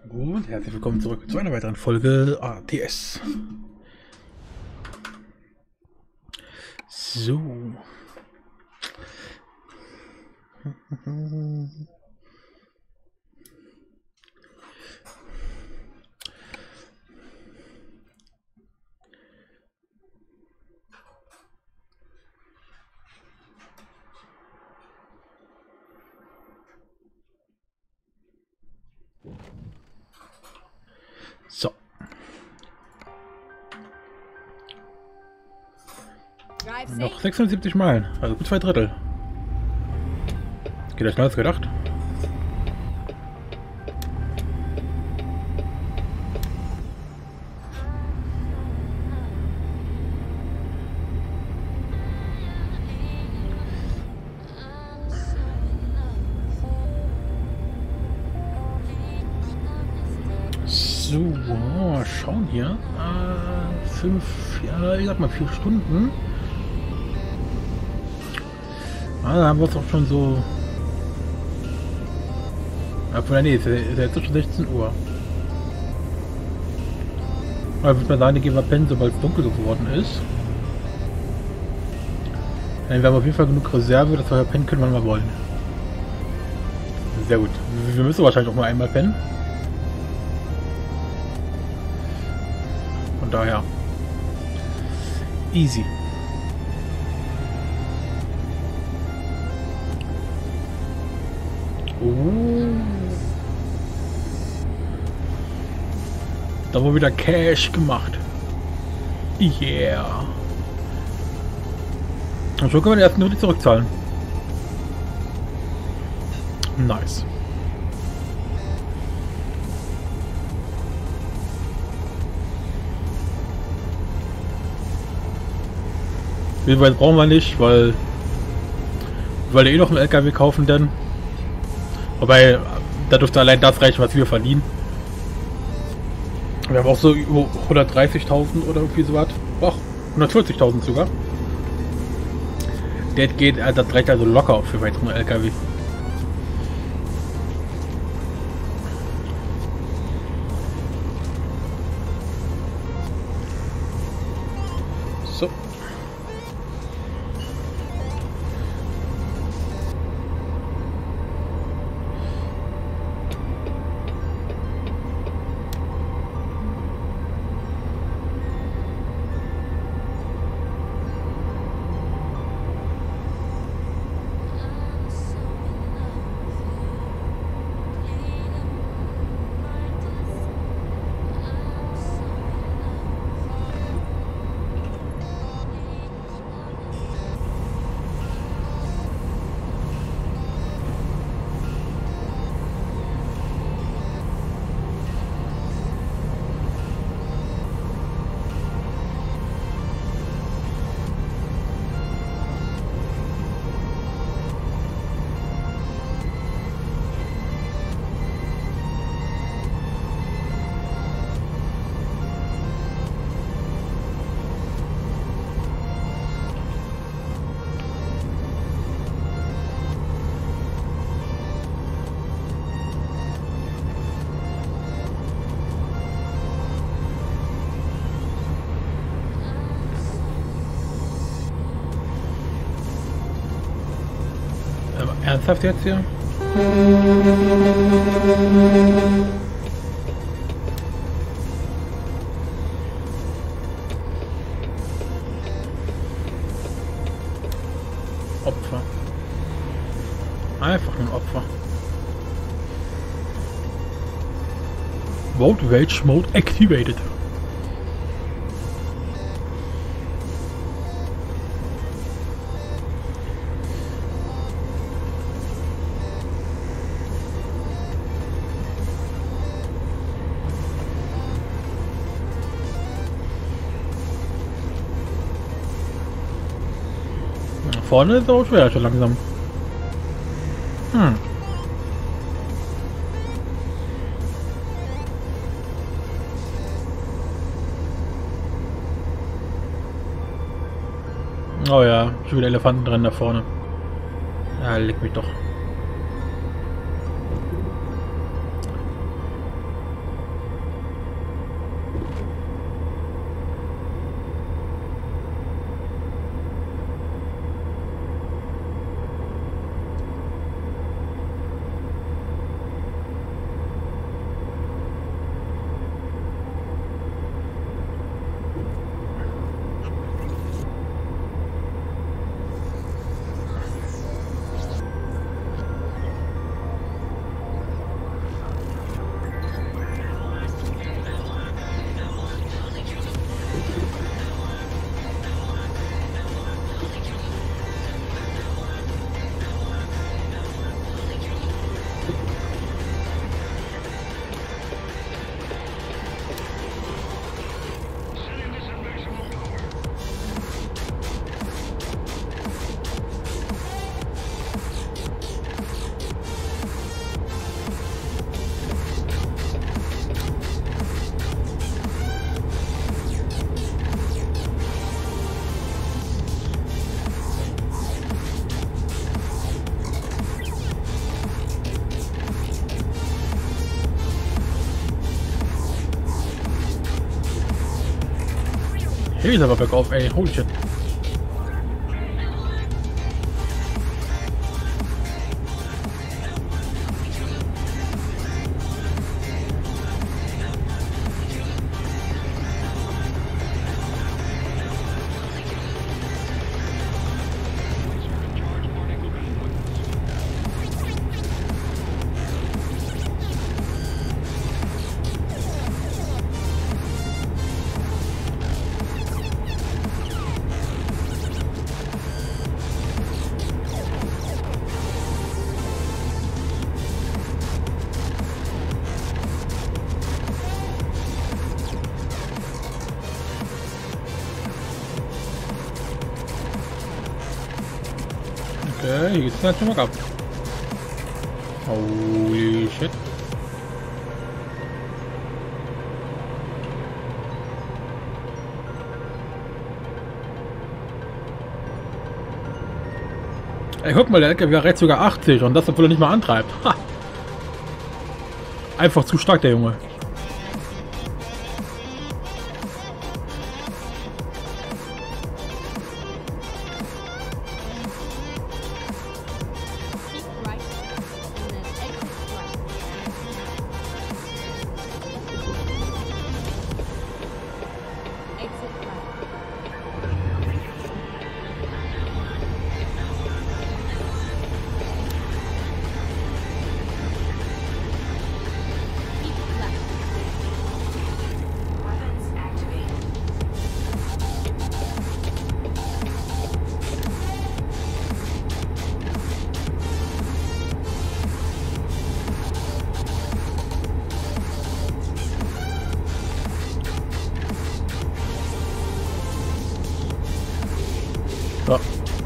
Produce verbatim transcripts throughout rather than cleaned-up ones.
Und herzlich willkommen zurück zu einer weiteren Folge A T S. So. So. Noch sechsundsiebzig Meilen, also gut zwei Drittel. Geht das schneller als gedacht? So, mal schauen hier. Äh, fünf, ja, ich sag mal vier Stunden. Ah, da haben wir es auch schon so. Obwohl, nee, ist ja jetzt schon sechzehn Uhr. Aber ich würde mal sagen, die gehen wir pennen, sobald es dunkel geworden ist. Dann wir haben auf jeden Fall genug Reserve, dass wir pennen können, wann wir wollen. Sehr gut. Wir müssen wahrscheinlich auch nur einmal pennen. Von daher. Easy. Oh. Da war wieder Cash gemacht. Yeah. Und schon können wir die ersten Note zurückzahlen. Nice. Wie weit brauchen wir nicht, weil weil eh noch einen L K W kaufen denn. Wobei, da dürfte allein das reichen, was wir verdienen. Wir haben auch so über hundertdreißigtausend oder irgendwie so was. Ach, hundertvierzigtausend sogar. Das geht, also das reicht also locker für weitere L K W. So. Ernsthaft jetzt hier? Opfer. Einfach ein Opfer. Vote Rage Mode activated. Vorne ist auch schwer schon langsam. Hm. Oh ja, schon wieder Elefanten drin da vorne. Ja, leck mich doch. Hier ist aber bergauf, ey. Holy shit. Okay, hier geht's dann schon mal ab. Holy shit. Ey, guck mal, der L K W rechts sogar achtzig und das, obwohl er nicht mal antreibt. Ha. Einfach zu stark, der Junge. So.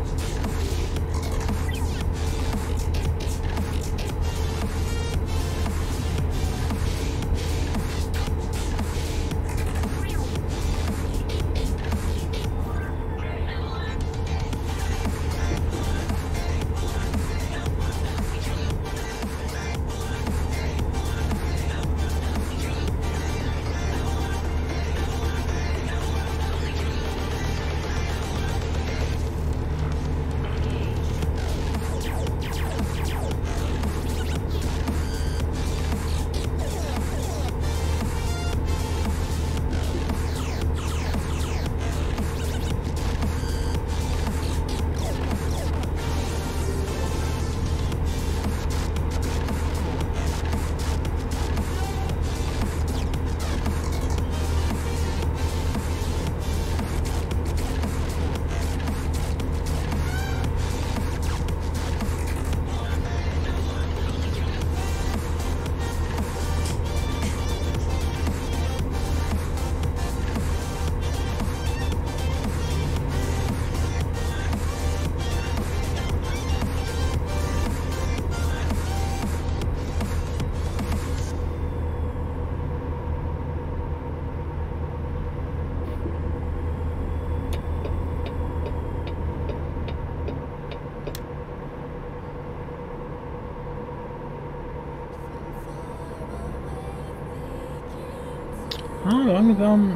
Ah, langsam.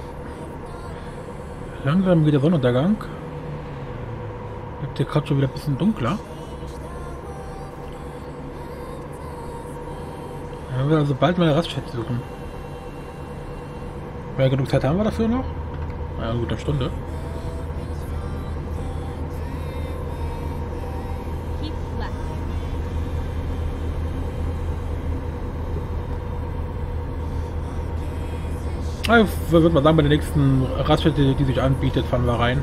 Langsam wieder Sonnenuntergang. Wird hier gerade schon wieder ein bisschen dunkler. Dann wir also bald mal eine Raststätte suchen. Weil genug Zeit haben wir dafür noch? Na ja, gut, eine Stunde. Also, würde man sagen, bei der nächsten Raststätte, die sich anbietet, fahren wir rein.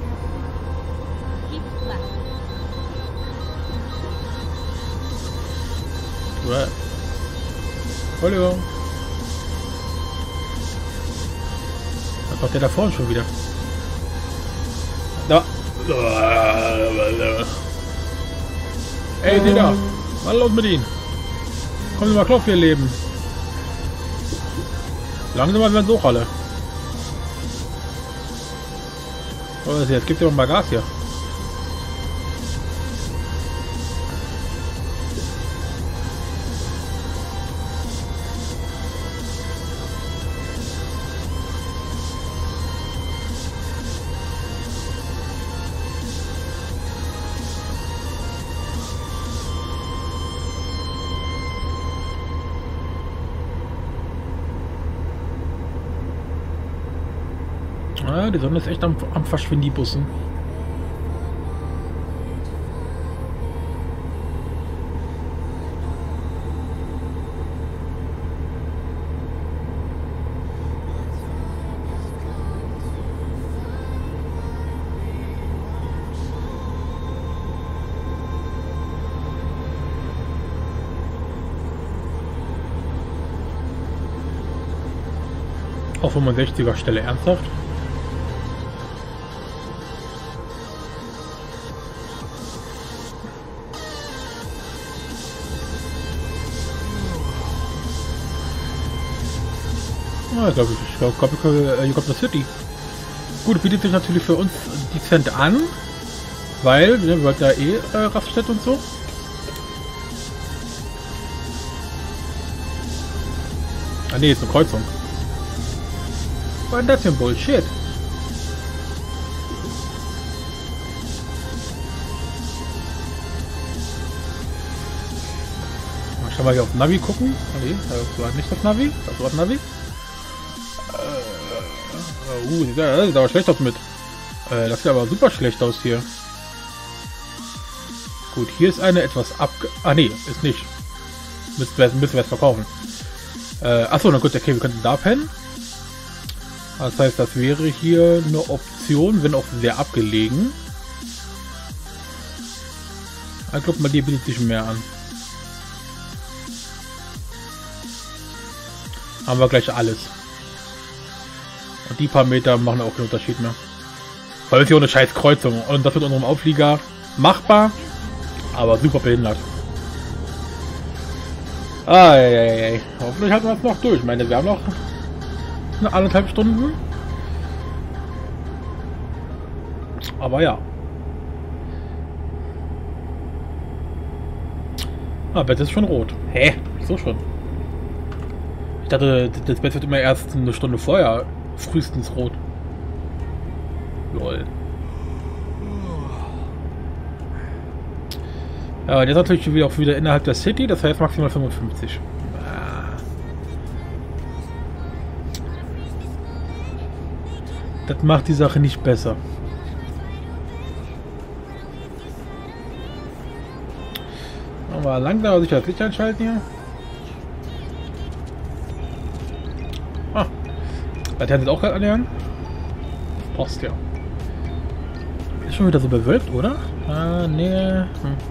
Hallo. Was macht der da vorne schon wieder? Da. Ey, Digga. Was ist los mit Ihnen? Kommen Sie mal Klopf hier leben. Langsam werden so alle. Was ist jetzt? Gibt ja noch mal Gas hier. Ja, die Sonne ist echt am, am Verschwinden, die Bussen. Auf fünfundsechziger Stelle ernsthaft. Ja, glaube ich. Ich glaube, glaub, äh, hier kommt das City. Gut, bietet sich natürlich für uns dezent an, weil wir wollten ja eh äh, Raststätte und so. Ah ne, ist eine Kreuzung. Was ist das für ein Bullshit? Mal schon mal hier auf Navi gucken. Ah, nee, das war nicht das Navi. Das war das Navi. Äh, uh, das sieht aber schlecht aus mit. Äh, das sieht aber super schlecht aus hier. Gut, hier ist eine etwas abge... Ah nee, ist nicht. Müssen wir, müssen wir es verkaufen. Äh, achso, na gut, okay, wir könnten da pennen. Das heißt, das wäre hier eine Option, wenn auch sehr abgelegen. Ich glaube mal, die bietet sich mehr an. Haben wir gleich alles. Und die paar Meter machen auch keinen Unterschied mehr. Weil es hier eine scheiß Kreuzung. Und das mit unserem Auflieger machbar, aber super behindert. Ah, ja, ja, ja. Hoffentlich halten wir es noch durch. Ich meine, wir haben noch eine anderthalb Stunden. Aber ja. Ah, Bett ist schon rot. Hä? So schon. Ich dachte, das Bett wird immer erst eine Stunde vorher frühestens rot. Lol. Ja, und jetzt natürlich wieder auch wieder innerhalb der City, das heißt maximal fünfundfünfzig. Das macht die Sache nicht besser. Aber langsam sich das Licht einschalten hier. Ah. Laternen sind auch gerade angegangen. Passt ja. Ist schon wieder so bewölkt, oder? Ah, nee. Hm.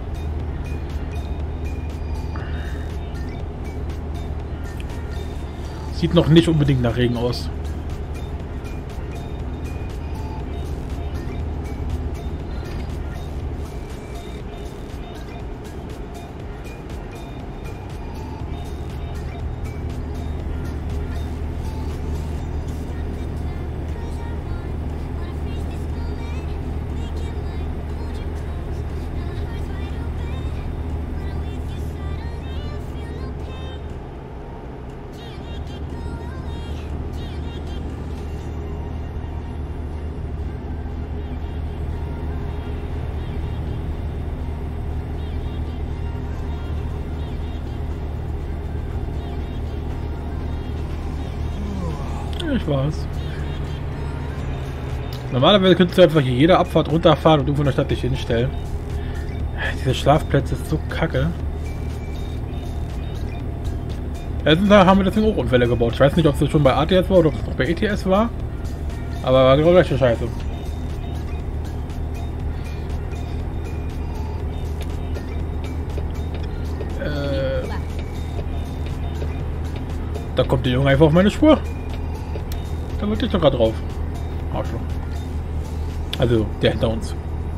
Sieht noch nicht unbedingt nach Regen aus. Ich weiß. Normalerweise könntest du einfach hier jede Abfahrt runterfahren und du von der Stadt dich hinstellen. Diese Schlafplätze ist so kacke. Letztens haben wir deswegen auch Unfälle gebaut. Ich weiß nicht, ob es schon bei A T S war oder ob es noch bei E T S war. Aber war genau gleiche Scheiße. Äh, da kommt der Junge einfach auf meine Spur. Da wollte ich doch gerade drauf. Arschloch. Also, der hinter uns.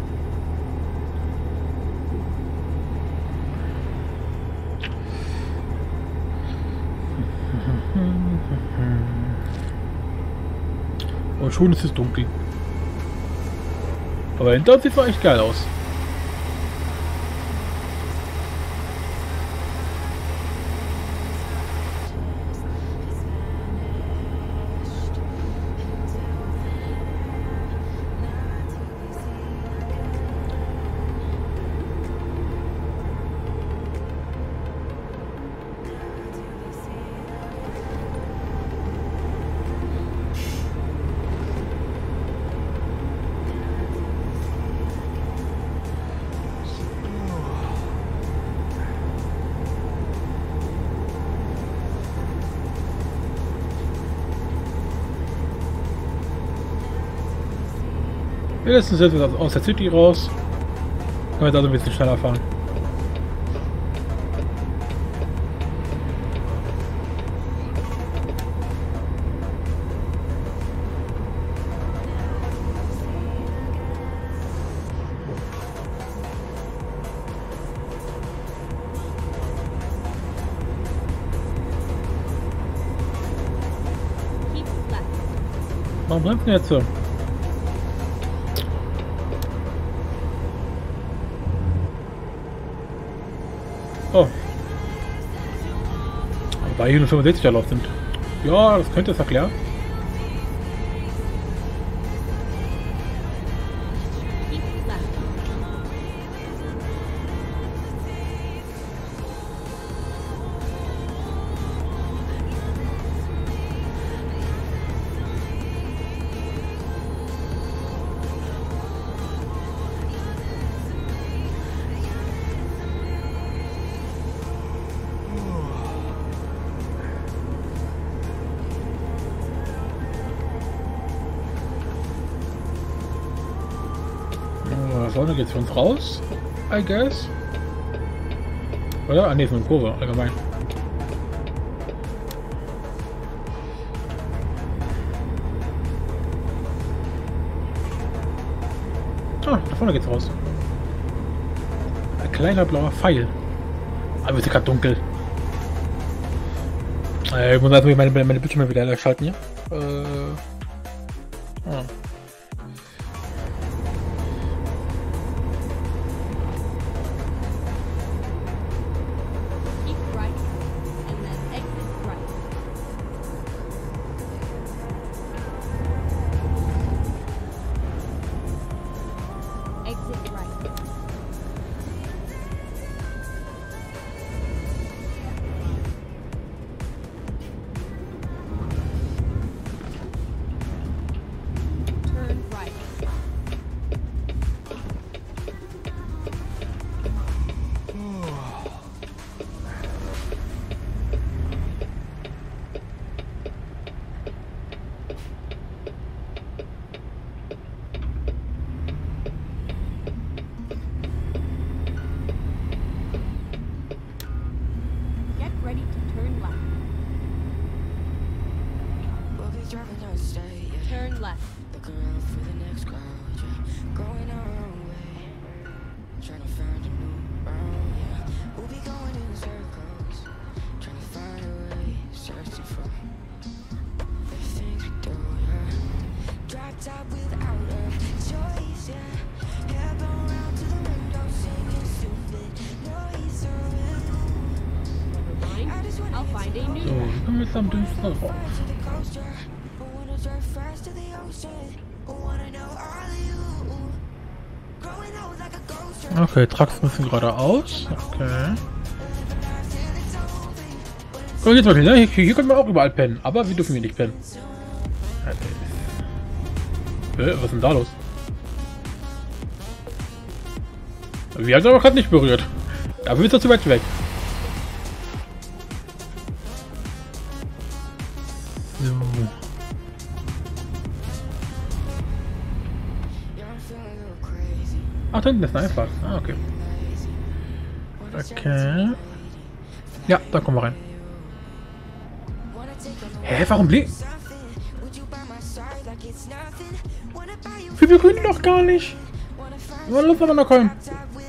Und schon ist es dunkel. Aber hinter uns sieht es echt geil aus. Mindestens jetzt aus der City raus. Können wir jetzt also ein bisschen schneller fahren. Warum bremst du jetzt so? Oh. Weil hier nur fünfundsechzig erlaubt sind. Ja, das könnte es erklären. Vorne geht's für uns raus, I guess. Oder? Ah, ne, ist eine Kurve, allgemein. Ah, da vorne geht's raus. Ein kleiner blauer Pfeil. Aber es ist gerade dunkel. Äh, ich muss also meine, meine Bildschirme wieder schalten hier. Äh. Ah. Turn left. Look around for the next crowd, yeah. Going our own way. Trying to find a new round, yeah. We'll be going in circles. Trying to find a way, searching for the things we do, yeah. Dropped out without a choice, yeah. Head around to the window, singing stupid noise around. Never mind, I'll find a new one. So, können wir jetzt am dünnsten raus. Okay, Trucks müssen geradeaus. Okay. Und jetzt mal hin, hier, hier können wir auch überall pennen, aber wir dürfen hier nicht pennen. Äh, was ist denn da los? Wir haben es aber gerade nicht berührt. Dafür ist er zu weit weg. So. Ach, da hinten ist eine Einfahrt. Ah, okay. Okay. Ja, da kommen wir rein. Hä, warum blinkt? Wir berühren doch gar nicht. Wann läuft aber noch kommen?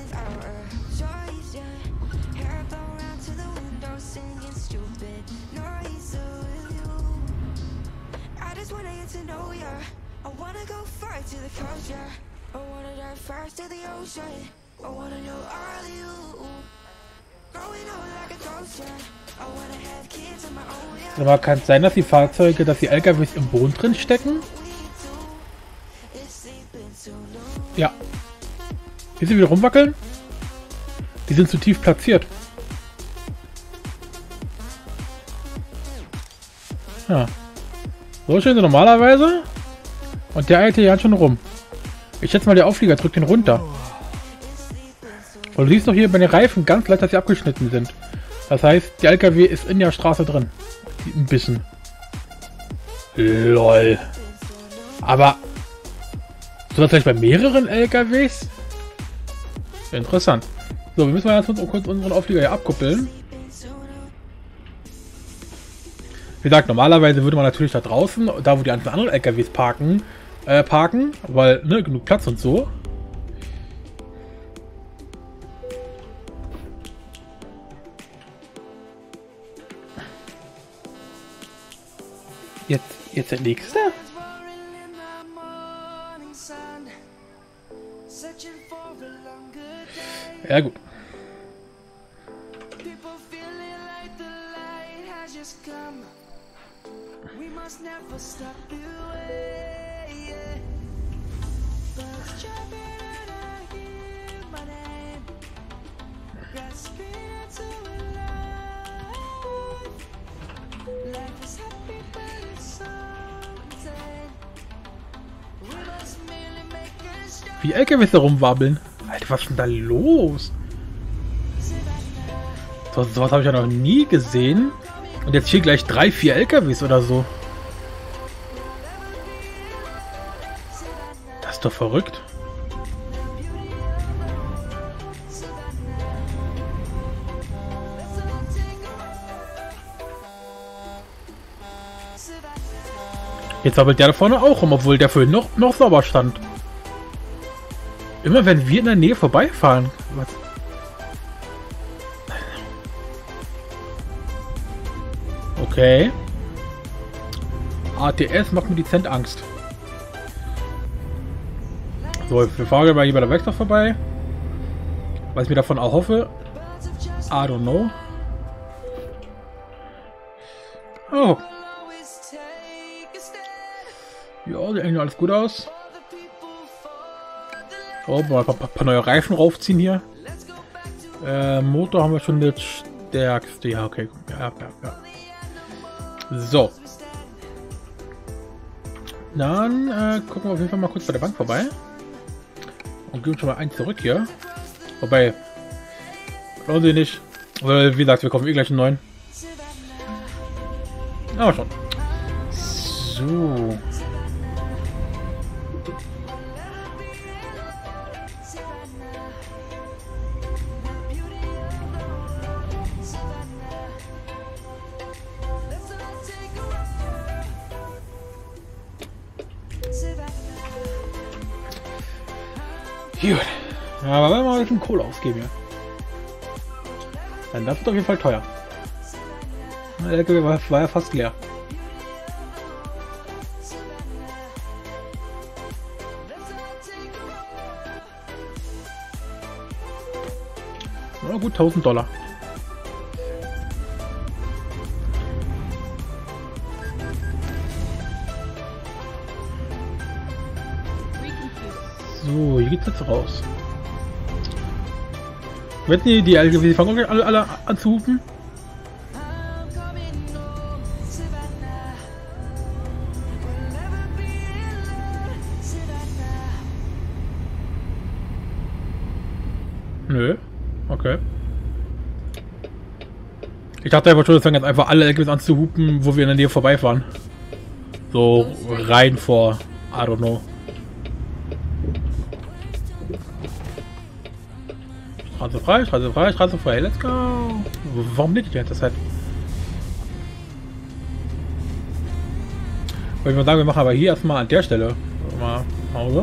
Aber kann es sein, dass die Fahrzeuge, dass die L K Ws im Boden drin stecken? Ja. Wie sie wieder rumwackeln? Die sind zu tief platziert. Ja. So stehen sie normalerweise. Und der eilt hier ganz schon rum. Ich schätze mal, der Auflieger drückt ihn runter. Und du siehst doch hier bei den Reifen ganz leicht, dass sie abgeschnitten sind. Das heißt, der L K W ist in der Straße drin. Ein bisschen. Lol. Aber du das vielleicht bei mehreren L K Ws? Interessant. So, wir müssen jetzt kurz unseren Auflieger hier abkuppeln. Wie gesagt, normalerweise würde man natürlich da draußen, da wo die ganzen anderen L K Ws parken, äh, parken, weil, ne, genug Platz und so. Jetzt, jetzt der nächste. Ja, gut. Wie L K Ws da rumwabbeln. Alter, was ist denn da los? So, sowas habe ich ja noch nie gesehen. Und jetzt hier gleich drei, vier L K Ws oder so. Das ist doch verrückt. Jetzt wabbelt der da vorne auch rum, obwohl der vorhin noch, noch sauber stand. Immer wenn wir in der Nähe vorbeifahren. Was? Okay. A T S macht mir dezent Angst. So, wir fahren mal hier bei der Werkstatt vorbei. Was ich mir davon auch hoffe. I don't know. Oh. Ja, sieht eigentlich alles gut aus. Oh, mal ein paar, paar neue Reifen raufziehen hier. Äh, Motor haben wir schon das stärkste. Ja, okay. Ja, ja, ja. So. Dann äh, gucken wir auf jeden Fall mal kurz bei der Bank vorbei. Und geben schon mal einen zurück hier. Wobei, brauchen Sie nicht. Weil, wie gesagt, wir kaufen eh gleich einen neuen. Aber schon. So. Gut. Ja, aber wenn wir mal ein bisschen Kohle ausgeben hier. Dann das wird auf jeden Fall teuer. Der L K W war, war ja fast leer. Na gut, tausend Dollar. So, hier geht's jetzt raus. Wetten die, die L K W fangen alle, alle an zu hupen? Nö. Okay. Ich dachte einfach schon, es fangen jetzt einfach alle L K Ws an zu hupen, wo wir in der Nähe vorbeifahren. So rein vor, I don't know. Straße frei, Straße frei, Straße frei, let's go! Warum nicht die ganze Zeit? Wollte ich mal sagen, wir machen aber hier erstmal an der Stelle mal Pause.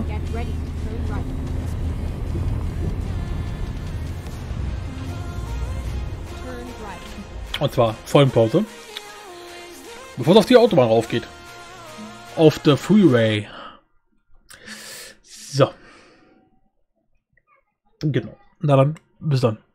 Und zwar vollen Pause. Bevor es auf die Autobahn rauf geht. Auf der Freeway. So. Genau. Na dann, bis dann.